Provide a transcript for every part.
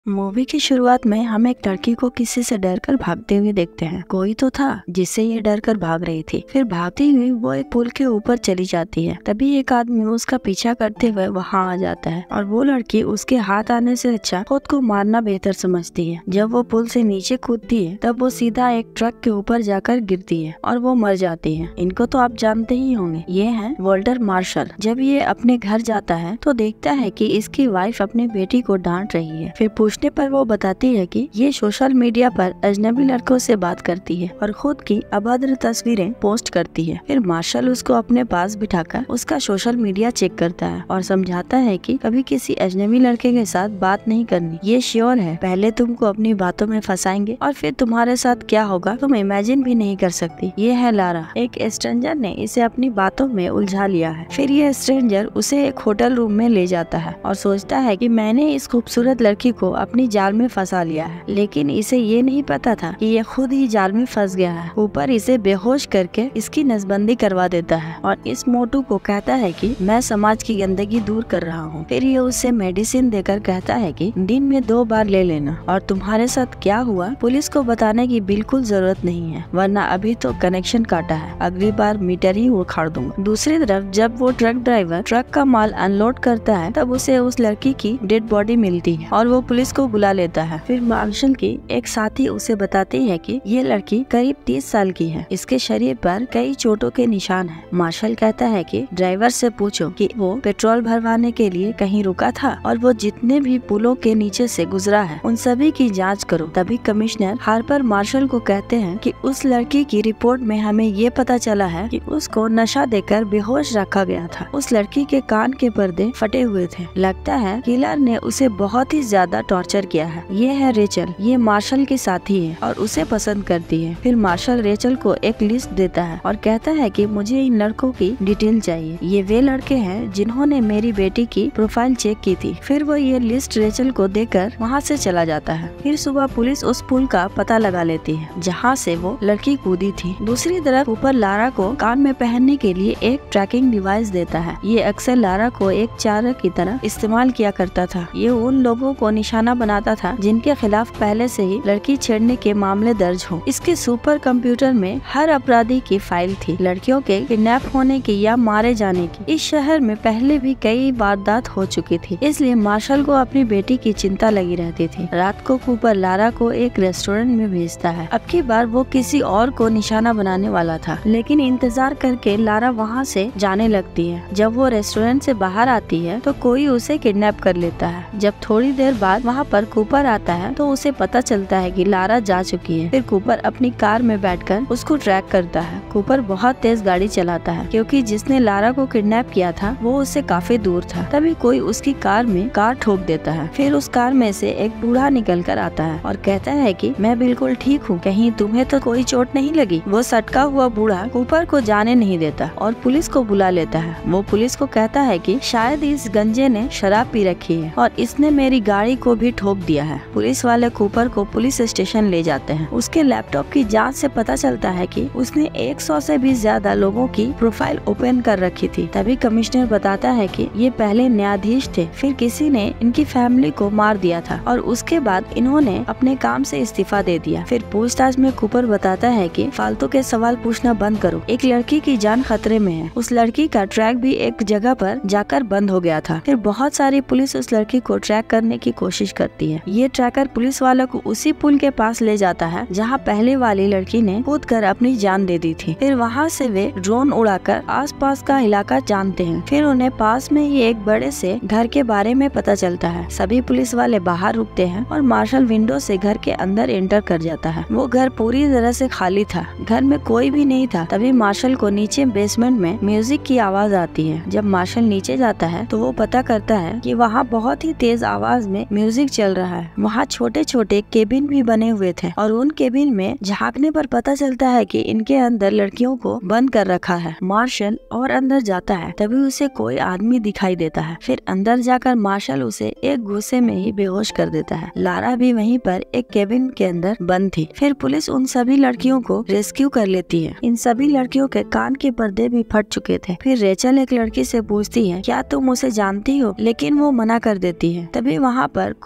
Movie की शुरुआत में हम एक लड़की को किसी से डरकर भागते हुए देखते हैं। कोई तो था जिससे ये डरकर भाग रही थी। फिर भागती हुई वो एक पुल के ऊपर चली जाती है। तभी एक आदमी उसका पीछा करते हुए वहाँ आ जाता है और वो लड़की उसके हाथ आने से अच्छा खुद को मारना बेहतर समझती है। जब वो पुल से नीचे कूदती है तब वो सीधा एक ट्रक के ऊपर जाकर गिरती है और वो मर जाती है। इनको तो आप जानते ही होंगे, ये है वॉल्टर मार्शल। जब ये अपने घर जाता है तो देखता है कि इसकी वाइफ अपनी बेटी को डांट रही है। फिर पूछने पर वो बताती है कि ये सोशल मीडिया पर अजनबी लड़कों से बात करती है और खुद की अभद्र तस्वीरें पोस्ट करती है। फिर मार्शल उसको अपने पास बिठाकर उसका सोशल मीडिया चेक करता है और समझाता है कि कभी किसी अजनबी लड़के के साथ बात नहीं करनी। ये श्योर है पहले तुमको अपनी बातों में फंसाएंगे और फिर तुम्हारे साथ क्या होगा तुम इमेजिन भी नहीं कर सकती। ये है लारा। एक स्ट्रेंजर ने इसे अपनी बातों में उलझा लिया है। फिर ये स्ट्रेंजर उसे एक होटल रूम में ले जाता है और सोचता है कि मैंने इस खूबसूरत लड़की को अपनी जाल में फंसा लिया है, लेकिन इसे ये नहीं पता था कि ये खुद ही जाल में फंस गया है। ऊपर इसे बेहोश करके इसकी नसबंदी करवा देता है और इस मोटू को कहता है कि मैं समाज की गंदगी दूर कर रहा हूँ। फिर ये उसे मेडिसिन देकर कहता है कि दिन में 2 बार ले लेना और तुम्हारे साथ क्या हुआ पुलिस को बताने की बिल्कुल जरूरत नहीं है, वरना अभी तो कनेक्शन काटा है, अगली बार मीटर ही उखाड़ दूंगा। दूसरी तरफ जब वो ट्रक ड्राइवर ट्रक का माल अनलोड करता है तब उसे उस लड़की की डेड बॉडी मिलती है और वो पुलिस को बुला लेता है। फिर मार्शल की एक साथी उसे बताती है कि ये लड़की करीब 30 साल की है, इसके शरीर पर कई चोटों के निशान हैं। मार्शल कहता है कि ड्राइवर से पूछो कि वो पेट्रोल भरवाने के लिए कहीं रुका था और वो जितने भी पुलों के नीचे से गुजरा है उन सभी की जांच करो। तभी कमिश्नर हार्पर मार्शल को कहते हैं कि उस लड़की की रिपोर्ट में हमें ये पता चला है कि उसको नशा देकर बेहोश रखा गया था। उस लड़की के कान के पर्दे फटे हुए थे। लगता है किलर ने उसे बहुत ही ज्यादा टॉर्चर किया है। ये है रेचल, ये मार्शल की साथी है और उसे पसंद करती है। फिर मार्शल रेचल को एक लिस्ट देता है और कहता है कि मुझे इन लड़कों की डिटेल चाहिए। ये वे लड़के हैं जिन्होंने मेरी बेटी की प्रोफाइल चेक की थी। फिर वो ये लिस्ट रेचल को देकर वहाँ से चला जाता है। फिर सुबह पुलिस उस पुल का पता लगा लेती है जहाँ से वो लड़की कूदी थी। दूसरी तरफ ऊपर लारा को कान में पहनने के लिए एक ट्रैकिंग डिवाइस देता है। ये अक्सर लारा को एक चारक की तरह इस्तेमाल किया करता था। ये उन लोगों को निशाना बनाता था जिनके खिलाफ पहले से ही लड़की छेड़ने के मामले दर्ज हो। इसके सुपर कंप्यूटर में हर अपराधी की फाइल थी, लड़कियों के किडनैप होने की या मारे जाने की। इस शहर में पहले भी कई वारदात हो चुकी थी, इसलिए मार्शल को अपनी बेटी की चिंता लगी रहती थी। रात को कूपर लारा को एक रेस्टोरेंट में भेजता है। अब की बार वो किसी और को निशाना बनाने वाला था, लेकिन इंतजार करके लारा वहाँ से जाने लगती है। जब वो रेस्टोरेंट से बाहर आती है तो कोई उसे किडनैप कर लेता है। जब थोड़ी देर बाद वहाँ पर कूपर आता है तो उसे पता चलता है कि लारा जा चुकी है। फिर कूपर अपनी कार में बैठकर उसको ट्रैक करता है। कूपर बहुत तेज गाड़ी चलाता है क्योंकि जिसने लारा को किडनैप किया था वो उससे काफी दूर था। तभी कोई उसकी कार में कार ठोक देता है। फिर उस कार में से एक बूढ़ा निकल कर आता है और कहता है कि मैं बिल्कुल ठीक हूँ, कहीं तुम्हें तो कोई चोट नहीं लगी। वो सटका हुआ बूढ़ा कूपर को जाने नहीं देता और पुलिस को बुला लेता है। वो पुलिस को कहता है कि शायद इस गंजे ने शराब पी रखी है और इसने मेरी गाड़ी को भी ठोक दिया है। पुलिस वाले कूपर को पुलिस स्टेशन ले जाते हैं। उसके लैपटॉप की जांच से पता चलता है कि उसने 100 से भी ज्यादा लोगों की प्रोफाइल ओपन कर रखी थी। तभी कमिश्नर बताता है कि ये पहले न्यायाधीश थे, फिर किसी ने इनकी फैमिली को मार दिया था और उसके बाद इन्होंने अपने काम से इस्तीफा दे दिया। फिर पूछताछ में कूपर बताता है कि फालतू के सवाल पूछना बंद करो, एक लड़की की जान खतरे में है। उस लड़की का ट्रैक भी एक जगह पर जाकर बंद हो गया था। फिर बहुत सारी पुलिस उस लड़की को ट्रैक करने की कोशिश करती है। ये ट्रैकर पुलिस वालों को उसी पुल के पास ले जाता है जहाँ पहले वाली लड़की ने कूद कर अपनी जान दे दी थी। फिर वहाँ से वे ड्रोन उड़ाकर आसपास का इलाका जानते हैं। फिर उन्हें पास में ही एक बड़े से घर के बारे में पता चलता है। सभी पुलिस वाले बाहर रुकते हैं और मार्शल विंडो से घर के अंदर एंटर कर जाता है। वो घर पूरी तरह से खाली था, घर में कोई भी नहीं था। तभी मार्शल को नीचे बेसमेंट में म्यूजिक की आवाज आती है। जब मार्शल नीचे जाता है तो वो पता करता है कि वहाँ बहुत ही तेज आवाज में म्यूजिक चल रहा है। वहाँ छोटे छोटे केबिन भी बने हुए थे और उन केबिन में झांकने पर पता चलता है कि इनके अंदर लड़कियों को बंद कर रखा है। मार्शल और अंदर जाता है, तभी उसे कोई आदमी दिखाई देता है। फिर अंदर जाकर मार्शल उसे एक गुस्से में ही बेहोश कर देता है। लारा भी वहीं पर एक केबिन के अंदर बंद थी। फिर पुलिस उन सभी लड़कियों को रेस्क्यू कर लेती है। इन सभी लड़कियों के कान के पर्दे भी फट चुके थे। फिर रेचल एक लड़की से पूछती है क्या तुम उसे जानती हो, लेकिन वो मना कर देती है। तभी वहाँ पर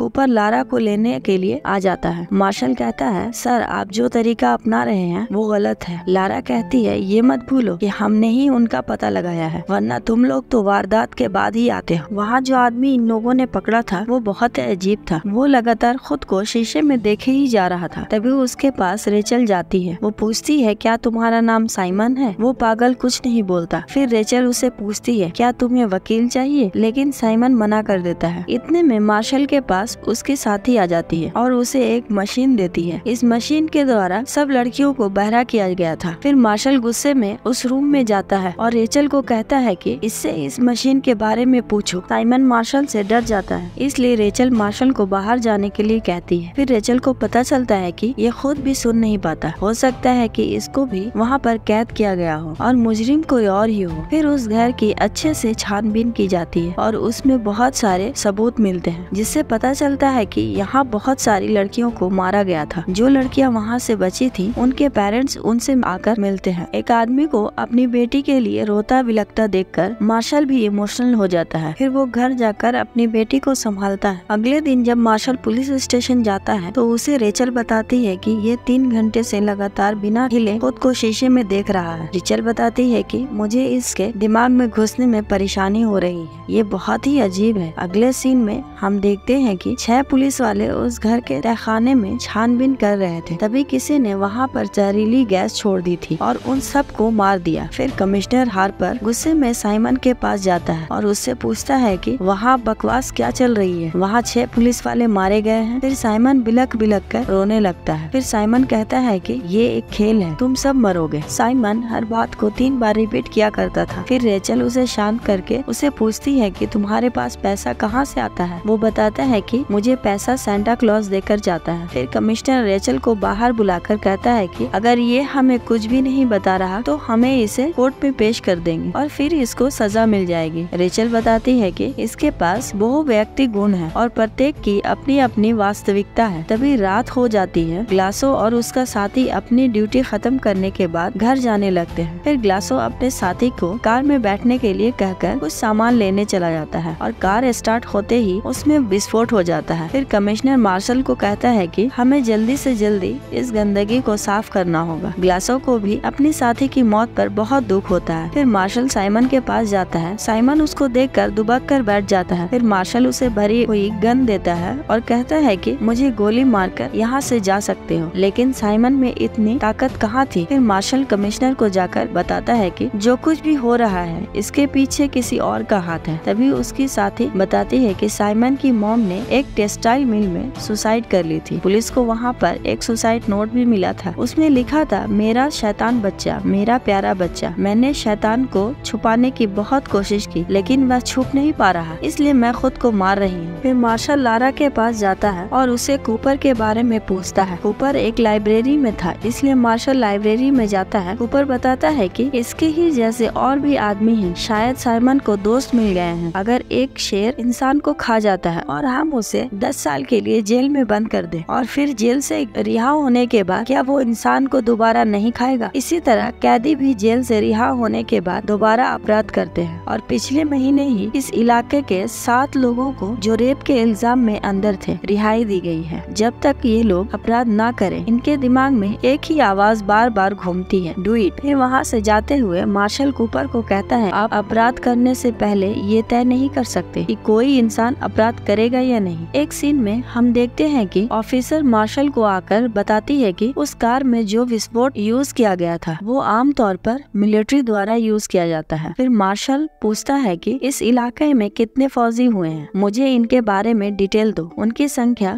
कूपर लारा को लेने के लिए आ जाता है। मार्शल कहता है, सर आप जो तरीका अपना रहे हैं वो गलत है। लारा कहती है, ये मत भूलो कि हमने ही उनका पता लगाया है, वरना तुम लोग तो वारदात के बाद ही आते हो। वहाँ जो आदमी इन लोगों ने पकड़ा था वो बहुत अजीब था। वो लगातार खुद को शीशे में देखे ही जा रहा था। तभी उसके पास रेचल जाती है। वो पूछती है, क्या तुम्हारा नाम साइमन है? वो पागल कुछ नहीं बोलता। फिर रेचल उसे पूछती है, क्या तुम्हें वकील चाहिए? लेकिन साइमन मना कर देता है। इतने में मार्शल के पास उसकी साथी आ जाती है और उसे एक मशीन देती है। इस मशीन के द्वारा सब लड़कियों को बहरा किया गया था। फिर मार्शल गुस्से में उस रूम में जाता है और रेचल को कहता है कि इससे इस मशीन के बारे में पूछो। साइमन मार्शल से डर जाता है, इसलिए रेचल मार्शल को बाहर जाने के लिए कहती है। फिर रेचल को पता चलता है कि ये खुद भी सुन नहीं पाता। हो सकता है कि इसको भी वहाँ पर कैद किया गया हो और मुजरिम कोई और ही हो। फिर उस घर की अच्छे से छानबीन की जाती है और उसमें बहुत सारे सबूत मिलते हैं, जिससे पता चलता है कि यहाँ बहुत सारी लड़कियों को मारा गया था। जो लड़कियाँ वहाँ से बची थी उनके पेरेंट्स उनसे आकर मिलते हैं। एक आदमी को अपनी बेटी के लिए रोता बिलखता देखकर मार्शल भी इमोशनल हो जाता है। फिर वो घर जाकर अपनी बेटी को संभालता है। अगले दिन जब मार्शल पुलिस स्टेशन जाता है तो उसे रेचल बताती है कि ये 3 घंटे से लगातार बिना हिले खुद को शीशे में देख रहा है। रेचल बताती है कि मुझे इसके दिमाग में घुसने में परेशानी हो रही है। ये बहुत ही अजीब है। अगले सीन में हम देखते हैं कि 6 पुलिस वाले उस घर के तहखाने में छानबीन कर रहे थे। तभी किसी ने वहाँ पर जहरीली गैस छोड़ दी थी और उन सबको मार दिया। फिर कमिश्नर हार्पर गुस्से में साइमन के पास जाता है और उससे पूछता है कि वहाँ बकवास क्या चल रही है, वहाँ 6 पुलिस वाले मारे गए हैं। फिर साइमन बिलख बिलख कर रोने लगता है। फिर साइमन कहता है कि ये एक खेल है, तुम सब मरोगे। साइमन हर बात को 3 बार रिपीट किया करता था। फिर रेचल उसे शांत करके उसे पूछती है कि तुम्हारे पास पैसा कहाँ से आता है? वो बताता है कि मुझे पैसा सेंटा क्लॉज देकर जाता है। फिर कमिश्नर रेचल को बाहर बुलाकर कहता है कि अगर ये हमें कुछ भी नहीं बता रहा तो हमें इसे कोर्ट में पेश कर देंगे और फिर इसको सजा मिल जाएगी। रेचल बताती है कि इसके पास बहु व्यक्ति गुण है और प्रत्येक की अपनी अपनी वास्तविकता है। तभी रात हो जाती है। ग्लासो और उसका साथी अपनी ड्यूटी खत्म करने के बाद घर जाने लगते हैं। फिर ग्लासो अपने साथी को कार में बैठने के लिए कहकर कुछ सामान लेने चला जाता है और कार स्टार्ट होते ही उसमें विस्फोट हो जाता है। फिर कमिश्नर मार्शल को कहता है कि हमें जल्दी से जल्दी इस गंदगी को साफ करना होगा। ग्लासो को भी अपनी साथी की मौत पर बहुत दुख होता है। फिर मार्शल साइमन के पास जाता है। साइमन उसको देखकर दुबक कर बैठ जाता है। फिर मार्शल उसे भरी हुई गन देता है और कहता है कि मुझे गोली मारकर यहाँ से जा सकते हो। लेकिन साइमन में इतनी ताकत कहाँ थी। फिर मार्शल कमिश्नर को जाकर बताता है कि जो कुछ भी हो रहा है इसके पीछे किसी और का हाथ है। तभी उसकी साथी बताती है कि साइमन की मॉम ने एक टेक्सटाइल मिल में सुसाइड कर ली थी। पुलिस को वहाँ पर एक सुसाइड नोट भी मिला था। उसमें लिखा था, मेरा शैतान बच्चा, मेरा प्यारा बच्चा, मैंने शैतान को छुपाने की बहुत कोशिश की लेकिन वह छुप नहीं पा रहा, इसलिए मैं खुद को मार रही हूँ। फिर मार्शल लारा के पास जाता है और उसे कूपर के बारे में पूछता है। कूपर एक लाइब्रेरी में था, इसलिए मार्शल लाइब्रेरी में जाता है। कूपर बताता है कि इसके ही जैसे और भी आदमी हैं, शायद साइमन को दोस्त मिल गए हैं। अगर एक शेर इंसान को खा जाता है और हम उसे 10 साल के लिए जेल में बंद कर दें और फिर जेल से रिहा होने के बाद क्या वो इंसान को दोबारा नहीं खाएगा? इसी तरह कैदी भी जेल से रिहा होने के बाद दोबारा अपराध करते हैं और पिछले महीने ही इस इलाके के 7 लोगों को जो रेप के इल्जाम में अंदर थे रिहाई दी गई है। जब तक ये लोग अपराध ना करें, इनके दिमाग में एक ही आवाज बार बार घूमती है, डू इट। फिर वहाँ से जाते हुए मार्शल कूपर को कहता है, आप अपराध करने से पहले ये तय नहीं कर सकते कि कोई इंसान अपराध करेगा या नहीं। एक सीन में हम देखते हैं कि ऑफिसर मार्शल को आकर बताती है कि उस कार में जो विस्फोट यूज किया गया था वो आमतौर पर मिलिट्री द्वारा यूज किया जाता है। फिर मार्शल पूछता है कि इस इलाके में कितने फौजी हुए हैं, मुझे इनके बारे में डिटेल दो। उनकी संख्या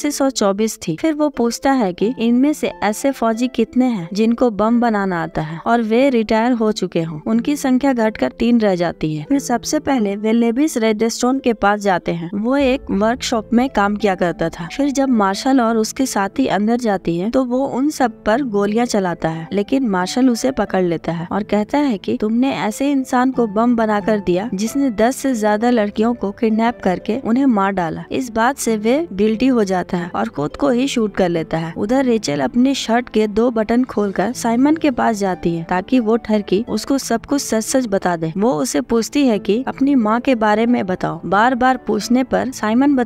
8124 थी। फिर वो पूछता है कि इनमें से ऐसे फौजी कितने हैं जिनको बम बनाना आता है और वे रिटायर हो चुके हों। उनकी संख्या घटकर 3 रह जाती है। फिर सबसे पहले वे लेविस रेडस्टोन के पास जाते हैं। वो एक वर्कशॉप में काम किया करता था। फिर जब मार्शल और उसके साथी अंदर जाती है तो वो उन सब पर गोलियां चलाता है, लेकिन मार्शल उसे पकड़ लेता है और कहता है कि तुमने ऐसे इंसान को बम बनाकर दिया जिसने 10 से ज्यादा लड़कियों को किडनैप करके उन्हें मार डाला। इस बात से वे गिल्टी हो जाता है और खुद को ही शूट कर लेता है। उधर रेचल अपने शर्ट के 2 बटन खोलकर साइमन के पास जाती है ताकि वो ठरकी उसको सब कुछ सच सच बता दे। वो उसे पूछती है कि अपनी माँ के बारे में बताओ। बार बार पूछने पर साइमन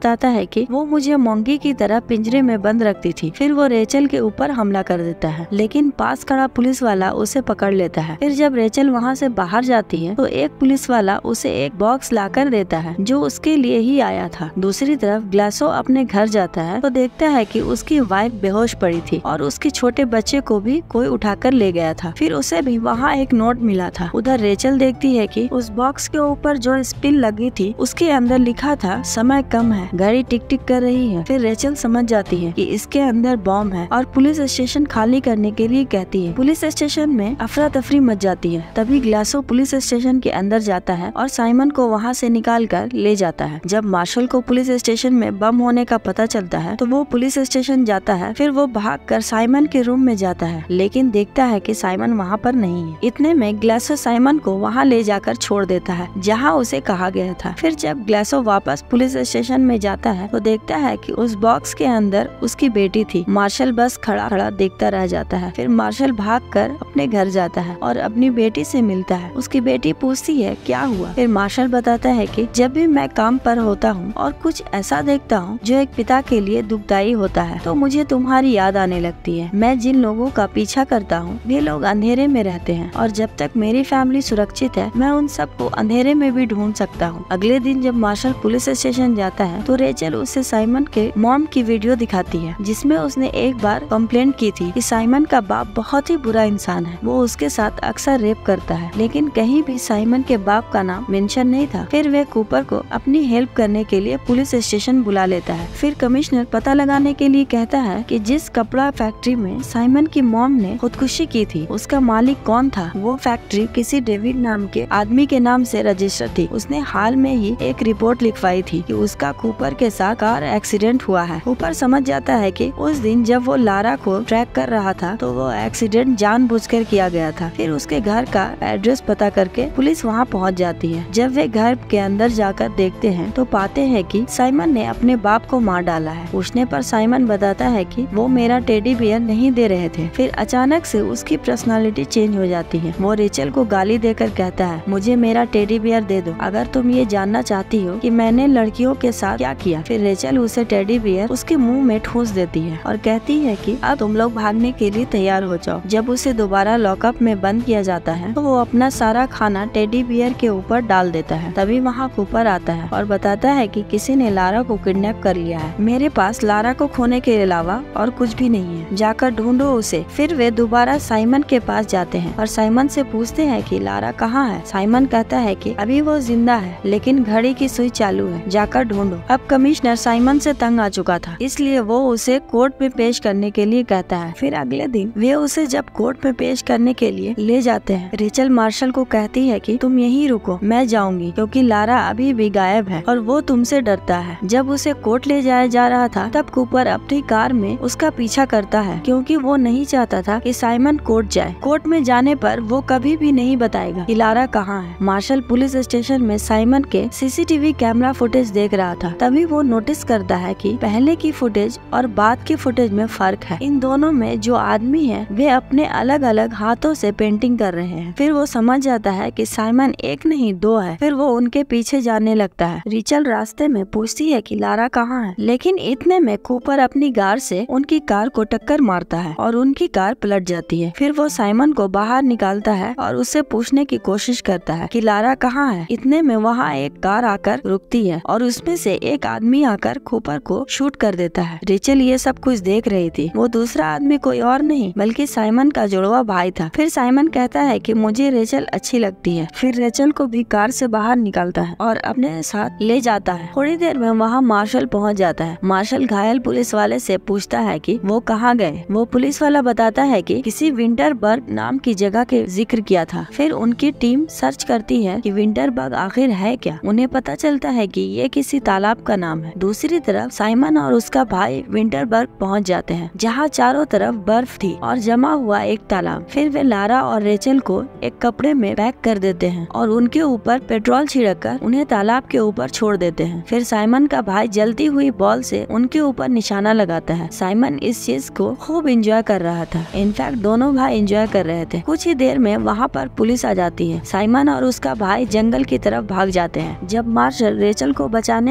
बताता है कि वो मुझे मोंगी की तरह पिंजरे में बंद रखती थी। फिर वो रेचल के ऊपर हमला कर देता है, लेकिन पास खड़ा पुलिस वाला उसे पकड़ लेता है। फिर जब रेचल वहाँ से बाहर जाती है तो एक पुलिस वाला उसे एक बॉक्स लाकर देता है जो उसके लिए ही आया था। दूसरी तरफ ग्लासो अपने घर जाता है तो देखता है कि उसकी वाइफ बेहोश पड़ी थी और उसके छोटे बच्चे को भी कोई उठाकर ले गया था। फिर उसे भी वहाँ एक नोट मिला था। उधर रेचल देखती है कि उस बॉक्स के ऊपर जो स्पिल लगी थी उसके अंदर लिखा था समय कम है, घड़ी टिक टिक कर रही है। फिर रेचल समझ जाती है कि इसके अंदर बॉम्ब है और पुलिस स्टेशन खाली करने के लिए कहती है। पुलिस स्टेशन में अफरा तफरी मच जाती है। तभी ग्लासो पुलिस स्टेशन के अंदर जाता है और साइमन को वहाँ से निकाल कर ले जाता है। जब मार्शल को पुलिस स्टेशन में बम होने का पता चलता है तो वो पुलिस स्टेशन जाता है। फिर वो भागकर साइमन के रूम में जाता है, लेकिन देखता है कि साइमन वहाँ पर नहीं है। इतने में ग्लासो साइमन को वहाँ ले जाकर छोड़ देता है जहाँ उसे कहा गया था। फिर जब ग्लासो वापस पुलिस स्टेशन में जाता है तो देखता है कि उस बॉक्स के अंदर उसकी बेटी थी। मार्शल बस खड़ा खड़ा देखता रह जाता है। फिर मार्शल भागकर अपने घर जाता है और अपनी बेटी से मिलता है। उसकी बेटी पूछती है क्या हुआ। फिर मार्शल बताता है कि जब भी मैं काम पर होता हूँ और कुछ ऐसा देखता हूँ जो एक पिता के लिए दुखदायी होता है तो मुझे तुम्हारी याद आने लगती है। मैं जिन लोगों का पीछा करता हूँ वे लोग अंधेरे में रहते हैं और जब तक मेरी फैमिली सुरक्षित है मैं उन सबको अंधेरे में भी ढूंढ सकता हूँ। अगले दिन जब मार्शल पुलिस स्टेशन जाता है तो रेचल उसे साइमन के मॉम की वीडियो दिखाती है जिसमें उसने एक बार कंप्लेंट की थी कि साइमन का बाप बहुत ही बुरा इंसान है, वो उसके साथ अक्सर रेप करता है, लेकिन कहीं भी साइमन के बाप का नाम मेंशन नहीं था। फिर वे कूपर को अपनी हेल्प करने के लिए पुलिस स्टेशन बुला लेता है। फिर कमिश्नर पता लगाने के लिए कहता है कि जिस कपड़ा फैक्ट्री में साइमन की मॉम ने खुदकुशी की थी उसका मालिक कौन था। वो फैक्ट्री किसी डेविड नाम के आदमी के नाम से रजिस्टर थी। उसने हाल में ही एक रिपोर्ट लिखवाई थी कि उसका कूपर के साथ कार एक्सीडेंट हुआ है। कूपर समझ जाता है कि उस दिन जब वो लारा को ट्रैक कर रहा था तो वो एक्सीडेंट जानबूझकर किया गया था। फिर उसके घर का एड्रेस पता करके पुलिस वहाँ पहुँच जाती है। जब वे घर के अंदर जाकर देखते हैं तो पाते हैं कि साइमन ने अपने बाप को मार डाला है। पूछने पर साइमन बताता है कि वो मेरा टेडी बियर नहीं दे रहे थे। फिर अचानक से उसकी पर्सनालिटी चेंज हो जाती है। वो रेचल को गाली देकर कहता है मुझे मेरा टेडी बियर दे दो अगर तुम ये जानना चाहती हो कि मैंने लड़कियों के साथ क्या किया। फिर रेचल उसे टेडी बियर उसके मुंह में ठूस देती है और कहती है कि अब तुम लोग भागने के लिए तैयार हो जाओ। जब उसे दोबारा लॉकअप में बंद किया जाता है तो वो अपना सारा खाना टेडी बियर के ऊपर डाल देता है। तभी वहाँ कूपर आता है और बताता है कि किसी ने लारा को किडनैप कर लिया है। मेरे पास लारा को खोने के अलावा और कुछ भी नहीं है, जाकर ढूंढो उसे। फिर वे दोबारा साइमन के पास जाते हैं और साइमन से पूछते हैं कि लारा कहाँ है। साइमन कहता है कि अभी वो जिंदा है लेकिन घड़ी की सुई चालू है, जाकर ढूंढो। अब कमिश्नर साइमन से तंग आ चुका था इसलिए वो उसे कोर्ट में पेश करने के लिए कहता है। फिर अगले दिन वे उसे जब कोर्ट में पेश करने के लिए ले जाते हैं रेचल मार्शल को कहती है कि तुम यहीं रुको, मैं जाऊंगी क्योंकि लारा अभी भी गायब है और वो तुमसे डरता है। जब उसे कोर्ट ले जाया जा रहा था तब कूपर अपनी कार में उसका पीछा करता है क्योंकि वो नहीं चाहता था कि साइमन कोर्ट जाए। कोर्ट में जाने पर वो कभी भी नहीं बताएगा कि लारा कहाँ है। मार्शल पुलिस स्टेशन में साइमन के सीसीटीवी कैमरा फुटेज देख रहा था। तभी वो नोटिस करता है कि पहले की फुटेज और बाद की फुटेज में फर्क है। इन दोनों में जो आदमी है वे अपने अलग अलग हाथों से पेंटिंग कर रहे हैं। फिर वो समझ जाता है कि साइमन एक नहीं दो है। फिर वो उनके पीछे जाने लगता है। रिचल रास्ते में पूछती है कि लारा कहाँ है, लेकिन इतने में कूपर अपनी कार से उनकी कार को टक्कर मारता है और उनकी कार पलट जाती है। फिर वो साइमन को बाहर निकालता है और उससे पूछने की कोशिश करता है कि लारा कहाँ है। इतने में वहाँ एक कार आकर रुकती है और उसमें से एक आदमी आकर कूपर को शूट कर देता है। रिचल ये सब कुछ देख रही थी। वो दूसरा आदमी कोई और नहीं बल्कि साइमन का जुड़वा भाई था। फिर साइमन कहता है कि मुझे रेचल अच्छी लगती है। फिर रेचल को भी कार से बाहर निकालता है और अपने साथ ले जाता है। थोड़ी देर में वहाँ मार्शल पहुँच जाता है। मार्शल घायल पुलिस वाले से पूछता है कि वो कहाँ गए। वो पुलिस वाला बताता है कि किसी विंटरबर्ग नाम की जगह के जिक्र किया था। फिर उनकी टीम सर्च करती है कि विंटरबर्ग आखिर है क्या। उन्हें पता चलता है कि ये किसी तालाब का नाम है। दूसरी तरफ साइमन और उसका भाई विंटरबर्ग पहुंच जाते हैं जहां चारों तरफ बर्फ थी और जमा हुआ एक तालाब। फिर वे लारा और रेचल को एक कपड़े में पैक कर देते हैं और उनके ऊपर पेट्रोल छिड़ककर उन्हें तालाब के ऊपर छोड़ देते हैं। फिर साइमन का भाई जलती हुई बॉल से उनके ऊपर निशाना लगाता है। साइमन इस चीज को खूब एंजॉय कर रहा था। इनफैक्ट दोनों भाई एंजॉय कर रहे थे। कुछ ही देर में वहाँ पर पुलिस आ जाती है। साइमन और उसका भाई जंगल की तरफ भाग जाते हैं। जब मार्शल रेचल को बचाने जाता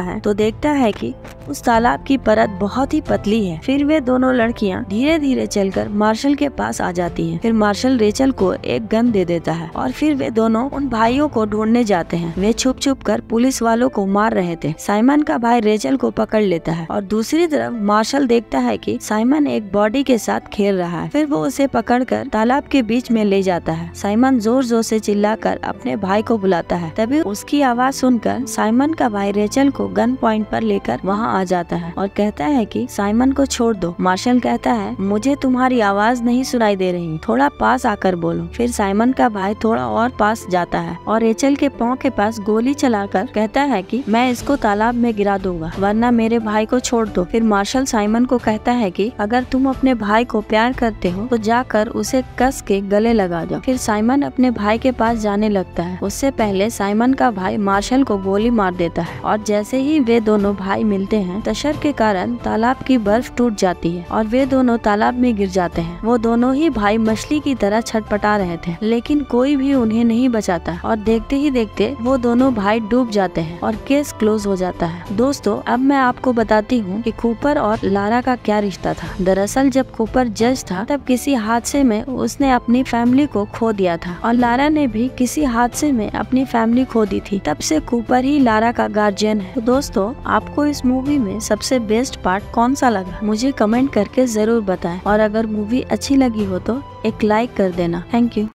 है तो देखता है कि उस तालाब की परत बहुत ही पतली है। फिर वे दोनों लड़कियां धीरे धीरे चलकर मार्शल के पास आ जाती हैं। फिर मार्शल रेचल को एक गन दे देता है और फिर वे दोनों उन भाइयों को ढूंढने जाते हैं। वे छुप छुप कर पुलिस वालों को मार रहे थे। साइमन का भाई रेचल को पकड़ लेता है और दूसरी तरफ मार्शल देखता है कि साइमन एक बॉडी के साथ खेल रहा है। फिर वो उसे पकड़कर तालाब के बीच में ले जाता है। साइमन जोर जोर से चिल्लाकर अपने भाई को बुलाता है। तभी उसकी आवाज सुनकर साइमन का भाई रेचल को गन पॉइंट पर लेकर वहाँ आ जाता है और कहता है कि साइमन को छोड़ दो। मार्शल कहता है, मुझे तुम्हारी आवाज नहीं सुनाई दे रही, थोड़ा पास आकर बोलो। फिर साइमन का भाई थोड़ा और पास जाता है और रेचल के पाँव के पास गोली चलाकर कहता है कि मैं इसको तालाब में गिरा दूंगा, वरना मेरे भाई को छोड़ दो। फिर मार्शल साइमन को कहता है कि अगर तुम अपने भाई को प्यार करते हो तो जाकर उसे कस के गले लगा दो। फिर साइमन अपने भाई के पास जाने लगता है। उससे पहले साइमन का भाई मार्शल को गोली मार देता है और जैसे ही वे दोनों भाई मिलते हैं, तशर के कारण तालाब की बर्फ टूट जाती है और वे दोनों तालाब में गिर जाते हैं। वो दोनों ही भाई मछली की तरह छटपटा रहे थे, लेकिन कोई भी उन्हें नहीं बचाता और देखते ही देखते वो दोनों भाई डूब जाते हैं और केस क्लोज हो जाता है। दोस्तों, अब मैं आपको बताती हूँ कि कूपर और लारा का क्या रिश्ता था। दरअसल जब कूपर जज था तब किसी हादसे में उसने अपनी फैमिली को खो दिया था और लारा ने भी किसी हादसे में अपनी फैमिली खो दी थी। तब से कूपर ही लारा का गार्जियन है। तो दोस्तों, आपको इस मूवी में सबसे बेस्ट पार्ट कौन सा लगा, मुझे कमेंट करके जरूर बताएं और अगर मूवी अच्छी लगी हो तो एक लाइक कर देना। Thank you.